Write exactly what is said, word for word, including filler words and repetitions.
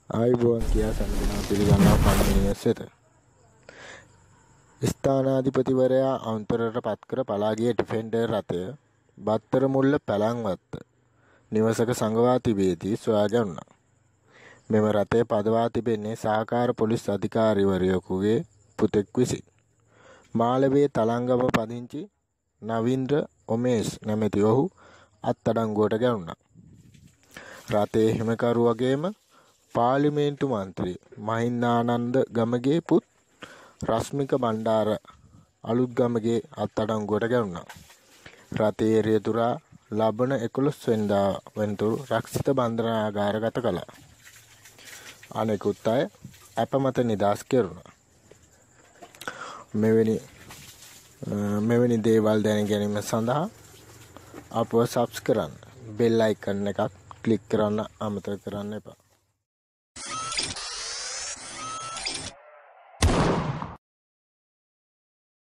ආයුබෝවන් කියා සැලකෙනා පිළිගන්නා කම්පැනි ඇසෙත ස්ථානාධිපතිවරයා අන්තරයට පත්කර පලා ගිය ඩිෆෙන්ඩර් රථය බත්තර මුල්ල පැලැන්වත්ත නිවසක සංගවා තිබියදී සොයා ගැනුණා. මෙම රථය පදවා තිබෙන්නේ සහකාර පොලිස් අධිකාරිවරයෙකුගේ පුතෙක් විසින්. මාලවේ තලංගම පදිංචි නවීන්ද්‍ර ඔමේෂ් නැමැති ඔහු අත්අඩංගුවට ගැනුණා. රථයේ හිමිකරු වගේම පාර්ලිමේන්තු මන්ත්‍රී මහින්දානන්ද ගමගේ පුත් රශ්මික බණ්ඩාර අලුත්ගමගේ අත්අඩංගුවට ගැනුණා. රථයේ රියදුරා ලබන එකොළොස් වෙනිදා වෙනතුරු රක්ෂිත බන්ධනාගාරගත කළා. අනෙකුත් අය අපමත නිදහස් කෙරුණා. මෙවැනි මෙවැනි දේවල් දැන ගැනීම සඳහා අපව සබ්ස්ක්‍රයිබ් කරන්න, බෙල් අයිකන් එකක් ක්ලික් කරන්න අමතක කරන්න එපා.